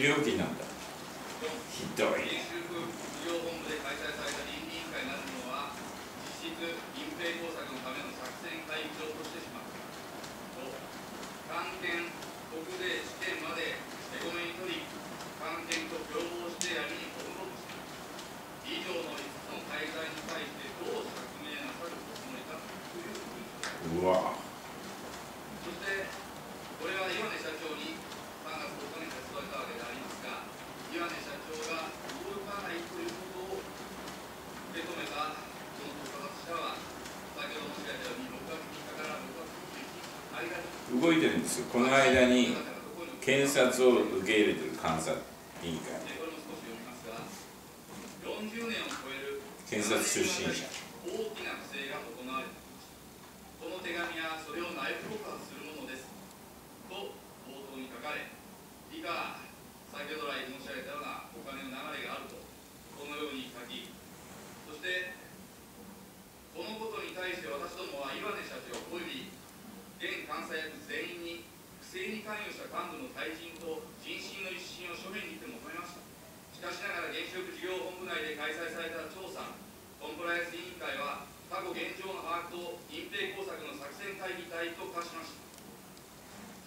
料金なんだ。ひどい。 原子力事業本部で開催された倫理委員会なるものは、実質隠蔽工作のための作戦会議場としてしまった。関係国税試験まで手ごめに取り、関係と共謀してやりに赴くした。以上の5つの大罪に対してどう釈明なさるおつもりかという文章。 うわ。 そして、これは岩根社長に3月10日に発売したわけでありますが、岩根社長が動かないということを受け止めたその告発者は、先ほど申し上げたように6月3日から6月21日の間に動いてるんですよ。この間に検察を受け入れてる監察委員会。 これも少し読みますが、40年を超える検察出身者。 大きな不正が行われていました。この手紙はそれを内部告発するものですと冒頭に書かれ、以下先ほど来申し上げたようなお金の流れがあるとこのように書き、そしてこのことに対して私どもは岩根社長および現監査役全員に不正に関与した幹部の退陣と人心の一新を書面にて求めました。しかしながら原子力事業本部内で開催された調査コンプライアンス委員会は過去現状の把握と隠蔽工作の作戦会議体と化しました。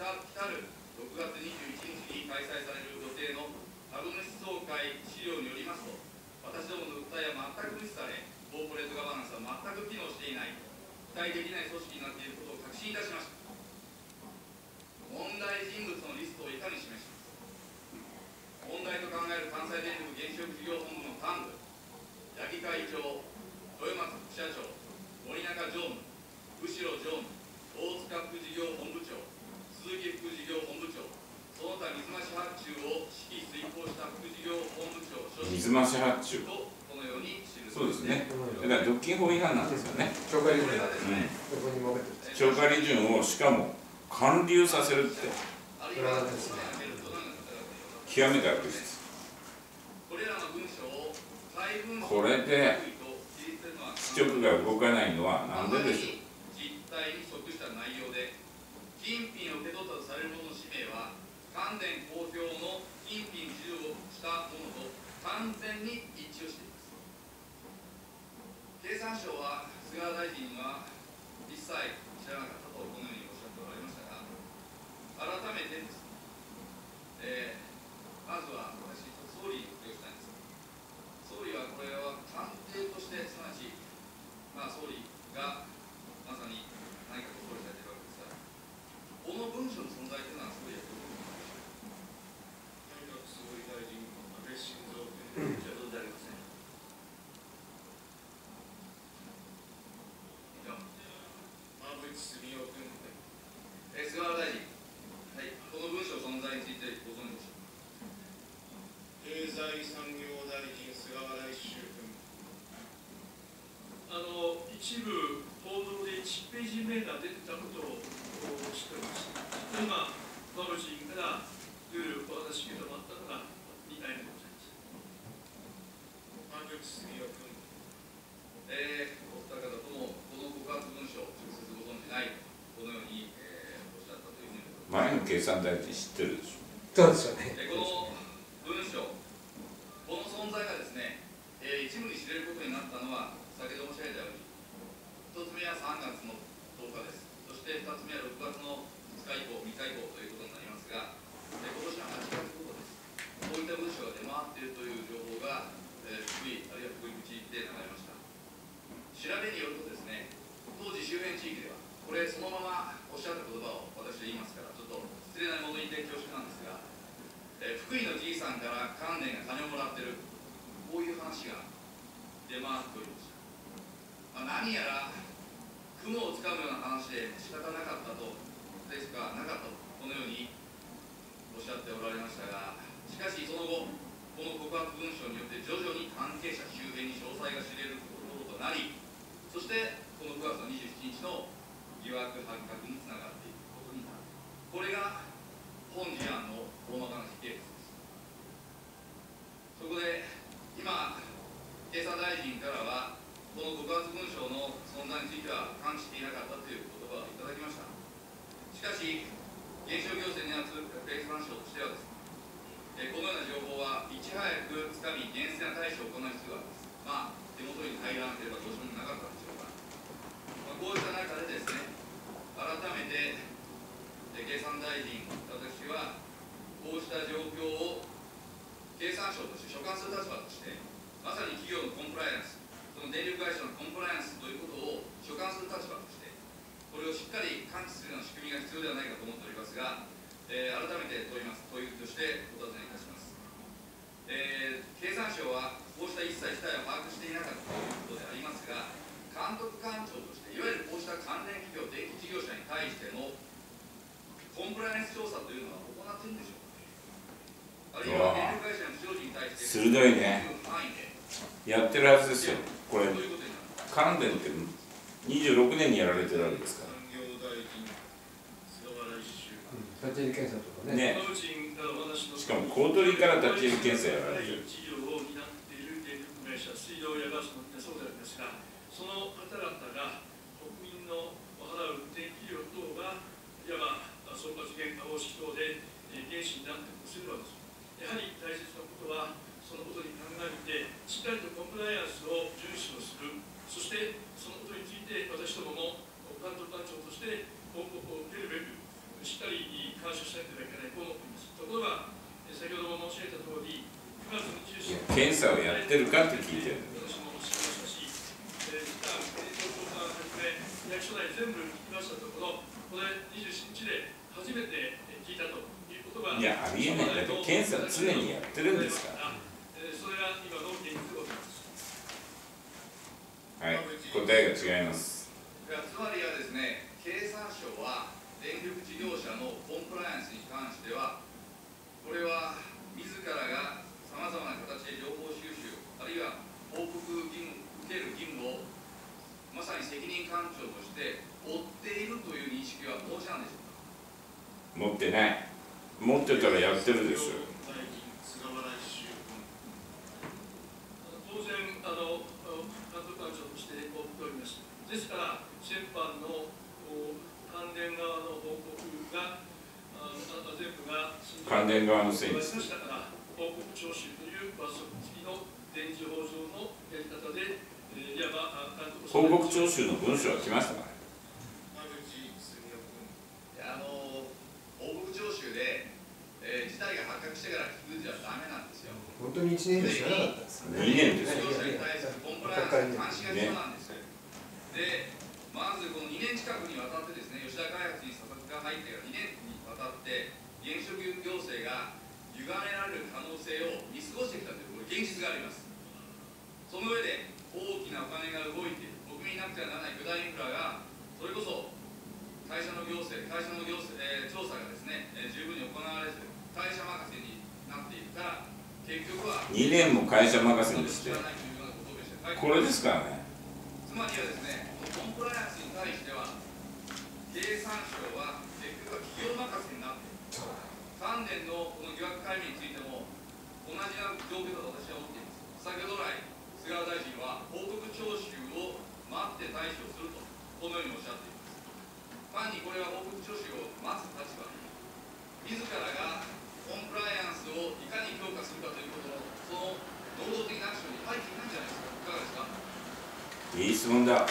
来る6月21日に開催される予定の株主総会資料によりますと、私どもの訴えは全く無視され、コーポレートガバナンスは全く機能していない、期待できない組織になっていることを確信いたしました。問題人物のリストをいかに示します。問題と考える関西電力原子力事業本部の幹部、八木会長、豊松副社長、森中常務、後常務、大塚副事業本部長、鈴木副事業本部長、その他水増し発注を指揮遂行した副事業本部長、 水増し発注とこのように記そうですね。だから独禁法違反なんですよね。 超過利潤がですね、 超過利潤をしかも還流させるってあるいはですね、 極めて悪質。 これらの文章をこれで市直が動かないのは何ででしょう。 実態に即した内容で、金品を受け取ったとされる者の氏名は関電公表の金品授与をしたものと完全に一致をしています。経産省は菅大臣は一切知らなかったとこのようにおっしゃっておられましたが、改めてです、まずは私総理にお聞きしたいんです。総理はこれは官邸として、すなわち、総理がまさに内閣総理されているわけですが、この文書の存在というのは総理はどういうことでしょうか。内閣総理大臣、安倍晋三君、じゃどうでありません。馬淵澄夫君、菅原大臣、はい、この文書存在についてご存知でしょうか。 経済産業大臣、菅原一秀君。 一部報道で1ページ目が出てたことを知っております。今、馬淵議員からルールお話し受け止まったのが2回目でございます。 馬淵澄夫君。 お二方ともこの告発文書を直接ご存じないと、このように、おっしゃったというふうに前の経産大臣知ってるでしょ。 そうですよね。 この文書、この存在がですね、一部に知れることになったのは、先ほど申し上げたように、1つ目は3月の10日です。そして2つ目は6月の2日以降、3日以降ということになりますが、今年の8月頃です。こういった文書が出回っているという情報が、福井、あるいは福井口で流れました。調べによるとですね、当時周辺地域では、これそのままおっしゃった言葉を私は言いますから、ちょっと失礼なものに提供してなんですが、福井のじいさんから関連が金をもらってる、こういう話が出回っておりました。何やら雲をつかむような話で仕方なかったとですかなかったとこのようにおっしゃっておられましたが、しかしその後この告発文書によって徐々に関係者周辺に詳細が知れることとなり、そしてこの9月の27日の疑惑発覚につながっていくことになる。これが本事案の大まかな時系列です。そこで今経産大臣からはこの告発文書の存在については関知していなかったという言葉をいただきました。しかし原子力行政にある経産省としてはですね、 このような情報はいち早くつかみ、厳正な対処を行う必要があります。手元に入らなければどうしようもなかったでしょうが、こうした中でですね、改めて経産大臣、私はこうした状況を経産省として所管する立場として、まさに企業のコンプライアンス、その電力会社のコンプライアンスということを所管する立場として、これをしっかり感知するような仕組みが必要ではないかと思っておりますが、改めて問いとしてお尋ねいたします。経産省はこうした一切事態を把握していなかったということでありますが、監督官庁として、いわゆるこうした関連企業、電気事業者に対してのコンプライアンス調査というのは行っているんでしょうか。あるいは電力会社の不祥事に対して鋭いね。やってるはずですよ。これ、関連って26年にやられてるわけですから。 立ち入り検査とかね。 しかも公取から立ち入り検査やられてる。 事業を担っている電力会社、水道やガスもそうでありますが、その方々が国民の払う電気料等がいわば総括原価方式等で原資になっているとすれば、やはり大切なことは、そのことに鑑みて、しっかりとコンプライアンスを遵守をする、そしてそのことについて私どもも監督官庁として報告を受けるべく、しっかり監視しなければいけないと思っています。ところが、先ほども申し上げたとおり、9月27日、 検査をやってるかって聞いてる。 私もおっしゃいましたし、東京さんはじめ、役所内全部聞きましたところ、これ27日で初めて聞いたということが、 いや、ありえない。だって検査常にやってるんですから。 それが今の現実でございます。 はい、答えが違います。 つまりはですね、経産省は電力事業者のコンプライアンスに関しては、これは自らがさまざまな形で情報収集、あるいは報告義務、受ける義務をまさに責任官庁として負っているという認識はお持ちなんでしょうか。 持ってない。持ってたらやってるでしょ。 当然、監督官庁として報っております。ですから、先般の関連側の報告が、全部が関連側のせいにしましたから、報告徴収という罰則付きの電磁法上のやり方で、いわば監督報告徴収の文書は来ましたか。 報告徴収で、事態が発覚してから聞くじゃダメなんですよ。 本当に1年で知らなかったですかね。 2年ですよ。 事業者に対するコンプライアンスの監視が必要なんですよ。で、まずこの2年近くにわたってですね、吉田開発に査察が入ってから2年にわたって原子力行政が歪められる可能性を見過ごしてきたというこれ現実があります。その上で大きなお金が動いている、国民になくてはならない巨大インフラが、それこそ会社の調査がですね、十分に行われず、会社任せになっているから、結局は 2年も会社任せにして、これですからね。 つまりはですね、コンプライアンスに対しては、経産省は結局は企業任せになっている。関連のこの疑惑解明についても、同じな状況だと私は思っています。先ほど来、菅大臣は報告徴収を待って対処すると、このようにおっしゃっています。単にこれは報告徴収を待つ立場で、自らがコンプライアンスをいかに強化するかということの、その能動的なアクションに入っていないんじゃないですか。いかがですか。 いい質問だ。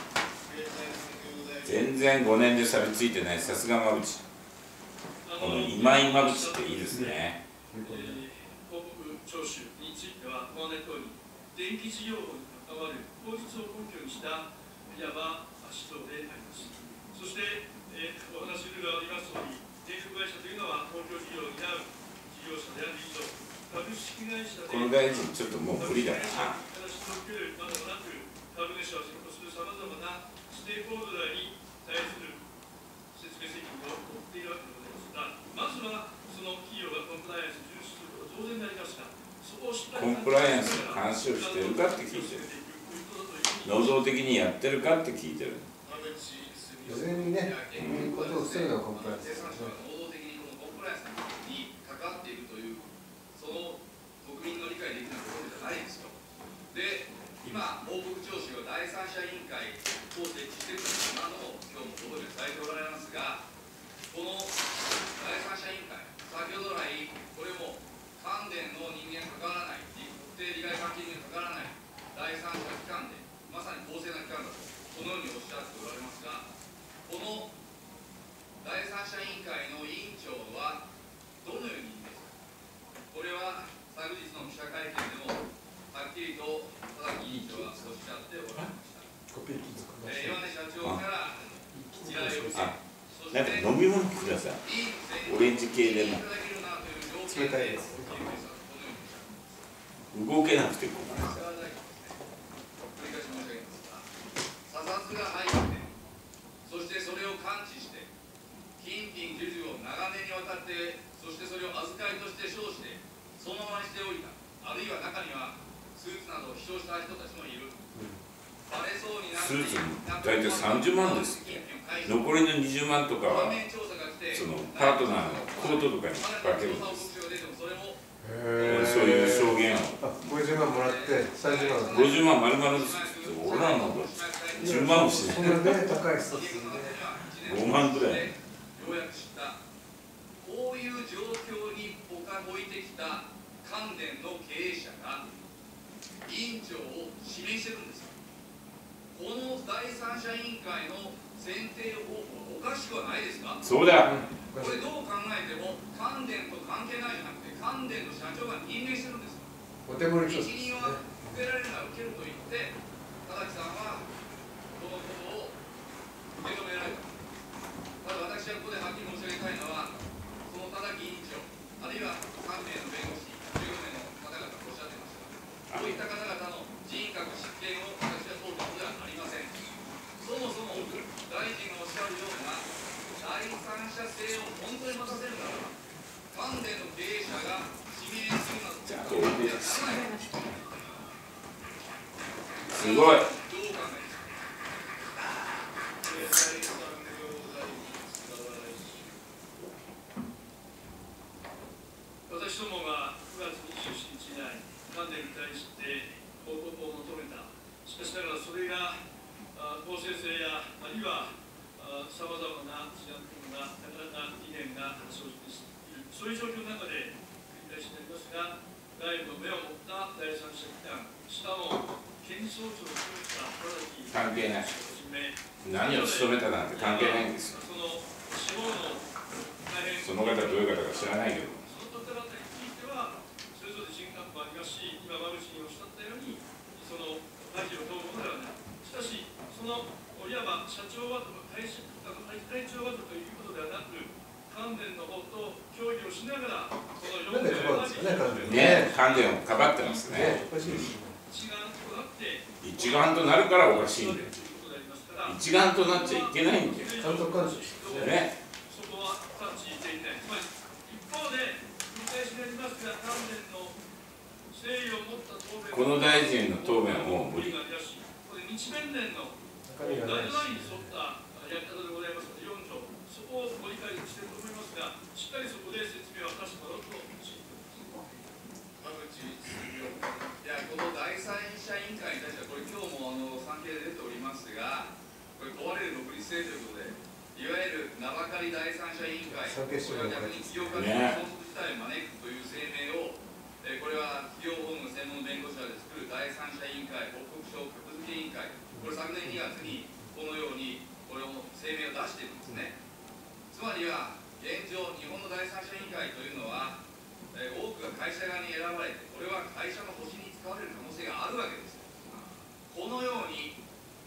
全然5年で差別ついてない。さすが馬淵。この今井馬淵っていいですね。 報告徴収については、ご案内のとおり、電気事業に関わる法律を根拠にしたいわば指導であります。そして、お話にありますとおり、電力会社というのは公共事業を担う事業者である以上、株式会社でこの大臣ちょっともう無理だな。 形を受けるまでもなく、株主をはじめとするさまざまなステークホルダーに対する説明責任を負っているわけでございますが、まずはその企業がコンプライアンスを遵守することは当然でありますが、そこをしっかりコンプライアンスの監視をしてるかって聞いてる。能動的にやってるかって聞いてる。 事前にね、こういうことを防ぐのがコンプライアンスですね。 能動的にこのコンプライアンスに関わっているという、その国民の理解できないところじゃないですよ。で、今、報告徴収は第三者委員会を設置しているという何度も今日もご答弁されておられますが、この第三者委員会、先ほど来、これも関連の人間が関わらない、特定利害関係人が関わらない第三者機関で、まさに公正な機関だと、このようにおっしゃっておられますが、この第三者委員会の委員長はどのように任命するか、これは昨日の記者会見でもはっきりと田崎委員長がおっしゃっておられました。岩根社長から依頼を受け、そしてなんか飲み物ください。オレンジ系でも冷たいです。 動けなくて困る。 査察が入って、そしてそれを感知して、金品授受を長年にわたって、そしてそれを預かりとして称して、そのままにしておいた、あるいは中にはスーツなどを使用した人たちもいる。バレそうになって、 スーツ大体30万ですって。残りの20万とかはそのパートナーのコートとかにかけるんです。そういう証言を。 50万もらって30万。 50万丸々です。俺らの10万もしない。 そんなね高い人ですね。 5万ぐらい。 ようやく知った。こういう状況に置いてきた関連の経営者が委員長を指名してるんですよ。この第三者委員会の選定方法おかしくはないですか。 そうだ。 これどう考えても関連と関係ないじゃなくて関連の社長が任命してるんですよ。 お手盛り一調査ですね。 任は受けられるなら受けると言って田崎さんはこのことを受け止められた。ただ私はここではっきり申し上げたいのは、その田崎委員長あるいは3名の弁護士15名の方々がおっしゃってましたが、そういった方々の人格執権を私は問うことではありません。そもそも大臣がおっしゃるような第三者性を本当に持たせるならば、関連の経営者が指名するなどということではならない。 すごい。 どう考えますか。 私どもが9月27日以来、関連に対して報告を求めた。しかしながらそれが公正性やあるいはさまざまな事案というのがなかなか疑念が生じている、そういう状況の中で繰り返しになりますが、外部の目を持った第三者機関、しかも検事総長を務めた田崎関係ない。 をはじめ、 何を務めたなんて関係ないんですよ。 その司法の大変その方どういう方か知らないけど。 その方々については、それぞれ人格もありますし、今、馬淵議員おっしゃったように、その大臣を問うものではない。しかし、そのいわば社長はとか会長はということではなく、関連の方と協議をしながら、この4名のね、関連をかばってますね。 一丸となって一丸となるからおかしいんだよ。一丸となっちゃいけないんだよ。 監督監視ですね。 そこはタッチしていない。つまり一方で繰り返しになりますが、関連の誠意を持った答弁この大臣の答弁を無理。 これ日弁連のガイドラインに沿ったやり方でございますので、4条、そこをご理解していると思いますが、しっかりそこで説明を果たしてもらおうと思います。 いや、この第三者委員会に対しては、これ今日も産経で出ておりますが、これ問われる独立性ということで、いわゆる名ばかり第三者委員会、これは逆に企業間の損得事態を招くという声明を、これは企業法務専門弁護士らで作る第三者委員会報告書格付け委員会、これ昨年2月にこのようにこれを声明を出しているんですね。つまりは現状、日本の第三者委員会というのは、多くが会社側に選ばれて、これは会社の保守に使われる可能性があるわけですよ。このように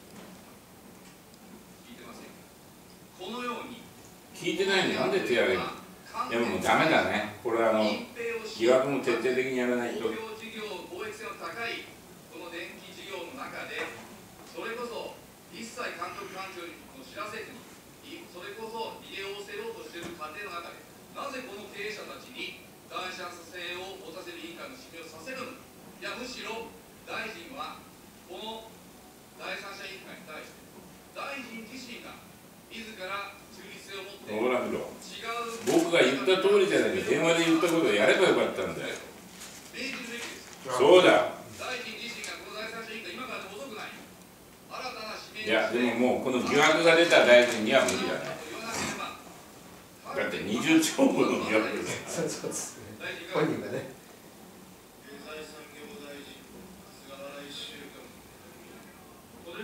聞いてませんか。このように聞いてないのになんで手挙げるの。いやもうダメだね。これは疑惑も徹底的にやらないと。 公共事業、公益性の高いこの電気事業の中で、それこそ一切監督官庁に知らせずに、それこそ利用せようとしている過程の中で、なぜこの経営者たちに第三者性を持たせる委員会の指名をさせるのか。いや、むしろ大臣はこの第三者委員会に対して大臣自身が自ら中立性を持ってほら見ろ。 違う僕が言った通りじゃないか。電話で言ったことをやればよかったんだよ。 命じるべきです。 そうだ。 大臣自身がこの第三者委員会、今からでも遅くない。新たな指名いやでももうこの疑惑が出た大臣には無理だね。だって20兆分の疑惑です。 そうですね。本人がね。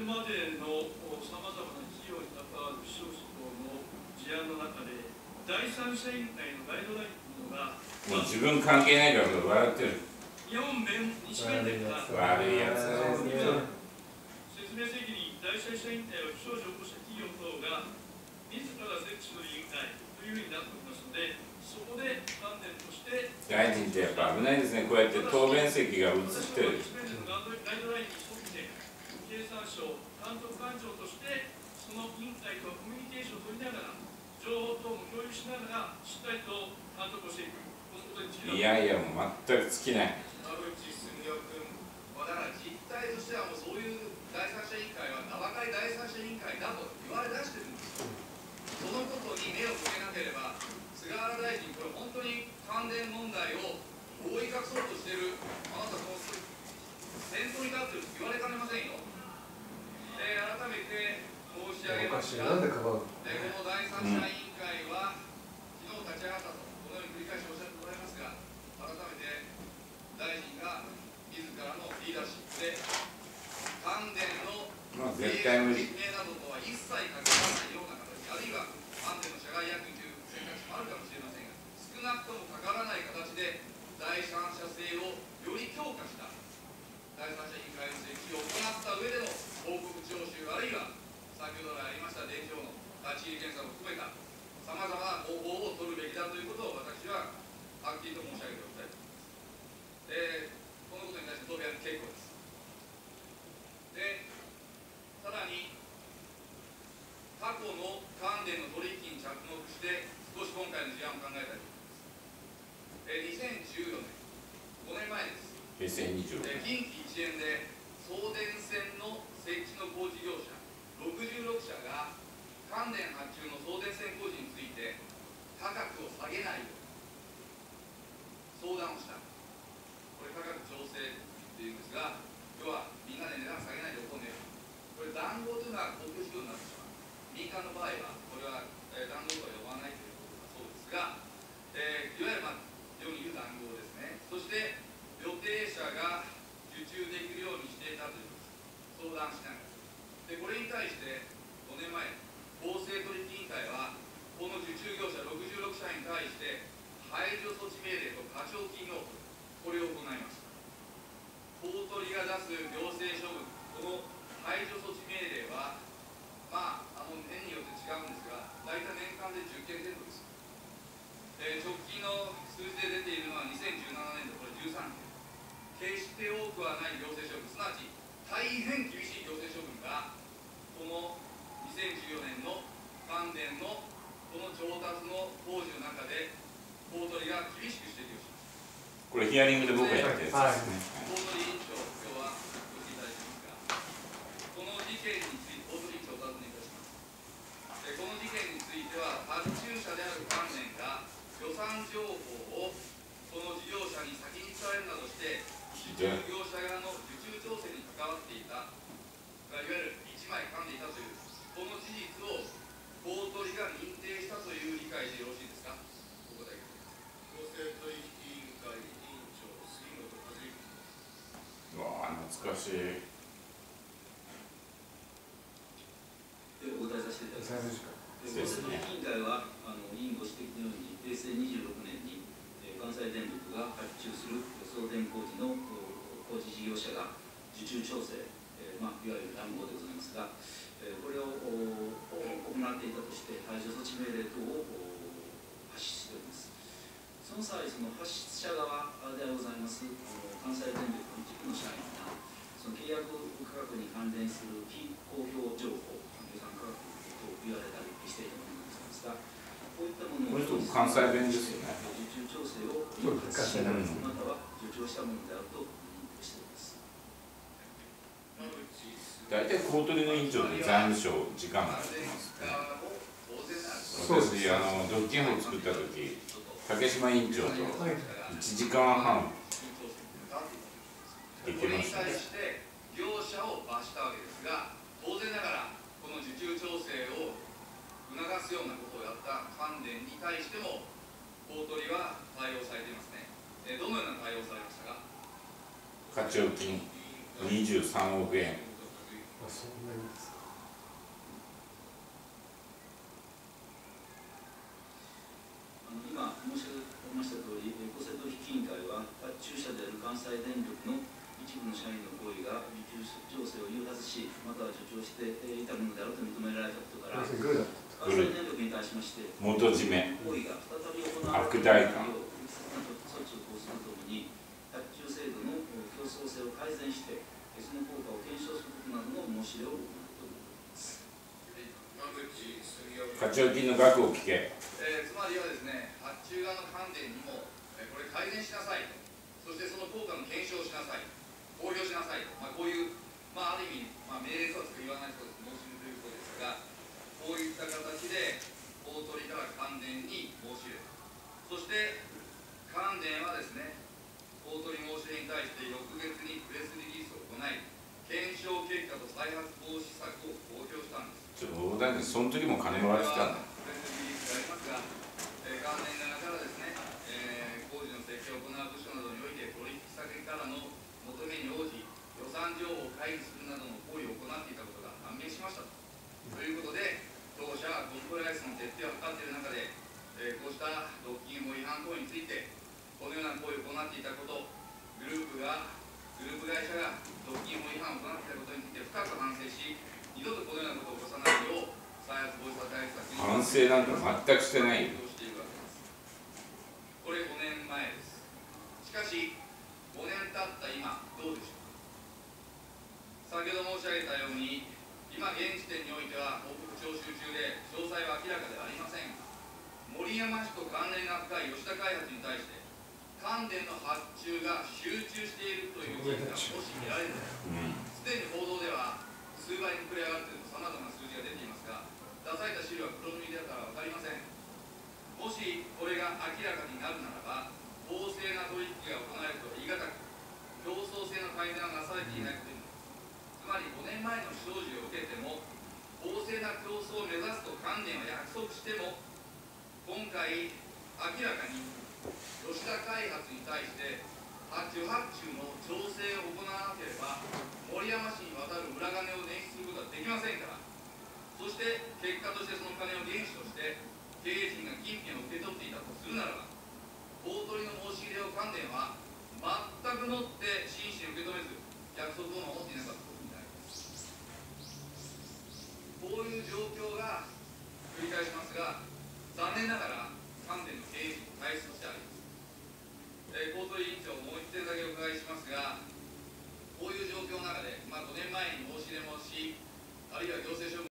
れまでのさまざまな企業に関わる不祥事等の事案の中で、第三者委員会のガイドラインというのが、 もう自分関係ないから笑ってる。 日弁連が悪いやつだね。 説明責任、第三者委員会は不祥事を起こした企業等が自ら設置する委員会というふうになっておりますので、そこで観点として、 大臣ってやっぱ危ないですね。こうやって答弁席が映ってる。 日弁連のガイドラインに沿って、経産省監督官庁として、その委員会とコミュニケーションを取りながら、情報等も共有しながら、しっかりと監督をしていく、このことについては。 いやいや、もう全く尽きない。 田口純也君、だから実態としてはもうそういう第三者委員会は名ばかり第三者委員会だと言われ出してるんですよ。そのことに目を向けなければ、菅原大臣、これ本当に関連問題を覆い隠そうとしている、あなた、この先頭に立ってると言われかねませんよ。改めて申し上げますが、 なんでかばうの？ この第三者委員会は、昨日立ち上がったと、このように繰り返しおっしゃっておられますが、改めて大臣が自らのリーダーシップで、関連の絶対無理。 指名などとは一切関わらないような形、あるいは関連の社外役員という選択肢もあるかもしれませんが、少なくとも関わらない形で第三者性をより強化した第三者委員会の設置を行った上での報告徴収、あるいは先ほど来ありました電上の立ち入り検査も含めたさまざまな方法を取るべきだということを私ははっきりと申し上げておきたいと思います。このことに対して答弁は結構です。で、さらに過去の関連の取引に着目して少し今回の事案を考えたいと思います。2014年、5年前です。 2020 近畿一円で送電線の設置の工事業者66社が関電発注の送電線工事について価格を下げないよう相談をした。これ価格調整っていうんですが、要はみんなで値段下げないでおこうね。これ談合というのは公共事業になってしまう。民間の場合はこれは談合とは呼ばないということだそうですが、いわゆる世に言う談合ですね。そして予定者が受注できるようにしていたという相談しながらで、これに対して5年前公正取引委員会はこの受注業者66社に対して排除措置命令と課徴金をこれを行いました。公取が出す行政処分、この排除措置命令は年によって違うんですが、大体年間で10件程度です。直近の数字で出ているのは2017年度これ13件。決して多くはない行政処分、すなわち大変厳しい行政処分がこの2014年の関電のこの調達の工事の中で公取が厳しく指摘をします。 これヒアリングで僕がやったやつですね。 公取委員長、今日はお越しいただいていますが、この事件について公取委員長をお尋ねいたします。この事件については発注者である関電が予算情報をその事業者に先に伝えるなどして受注業者側の受注調整に関わっていた、いわゆる一枚噛んでいたというこの事実を公取が認定したという理解でよろしいですか。お答えください。 公正取引委員会委員長杉本和之君。 うわあ、懐かしい。 お答えさせていただきます。公正ですね。 取引委員会は委員ご指摘のように平成26年に関西電力が発注する送電工事の工事事業者が受注調整、いわゆる談合でございますが、これを行っていたとして排除措置命令等を発出しております。その際、その発出者側でございます関西電力の一部の社員がその契約価格に関連する非公表情報、予算価格と言われたりしていたものでございますが、こういったものをこれ関西弁ですよね。 受注調整をまたは受注したものであると認定しております。 大体公取の委員長で財務省時間がかかってますね。私独禁法を作った時、竹島委員長と1時間半できましたね。 業者を罰したわけですが、当然ながらこの受注調整を促すようなことをやった関連に対しても公取は対応されていますね。どのような対応をされましたか。 課徴金23億円。 そんなにですか。 今申し上げましたとおり、公正取引委員会は発注者である関西電力の一部の社員の行為が受注調整を誘発し、または助長していたものであると認められたことから、関西電力に対しまして、 元締め、 行為が再び行われ悪ない代官、 よう適切な措置を講ずるとともに、発注制度の競争性を改善して、その効果を検証することなどの申し入れを行っております。 課徴金の額を聞け。 つまりはですね、発注側の観点にも、これ改善しなさいと、そしてその効果の検証をしなさい、公表しなさいと、こういう、ある意味、命令とは言わないそうです、申し入れということですが、こういった形で大取から関電に申し入れた。そして関電はですね、大取申し入れに対して翌月にプレスリリースを行い、検証結果と再発防止策を公表したんです。 冗談です。その時も金もらってたんだ。 プレスリリースがありますが、関連側からですね、工事の設計を行う部署などにおいて取引先からの求めに応じ、予算情報を開示するなどの行為を行っていたことが判明しましたということで、当社はコンプライアンスの徹底を図っている中で、こうした独禁法違反行為について、このような行為を行っていたこと、グループ会社が独禁法違反を行っていたことについて深く反省し、二度とこのようなことを起こさないよう、再発防止対策に反省なんか全くしてないよ。 これ5年前です。しかし、5年経った今、どうでしょうか。先ほど申し上げたように、今現時点においては報告徴収中で詳細は明らかではありませんが、森山氏と関連が深い吉田開発に対して関電の発注が集中しているという事実がもし見られるので、すでに報道では数倍に膨れ上がっているさまざまな数字が出ていますが、出された資料は黒塗りだから分かりません。もしこれが明らかになるならば、公正な取引が行われるとは言い難く、競争性の改善はなされていないことになります。つまり5年前の不祥事を受けても、公正な競争を目指すと関電は約束しても、今回、明らかに吉田開発に対して発注の調整を行わなければ、森山氏に渡る裏金を捻出することはできませんから、そして結果としてその金を原資として、経営陣が金品を受け取っていたとするならば、大取の申し入れを関電は全くもって真摯に受け止めず、約束を守っていなかったことになります。こういう状況が繰り返しますが、残念ながら関電の経営陣の体質としてあります。公取委員長、もう一点だけお伺いしますが、こういう状況の中で、5年前に申し入れもし、あるいは行政処分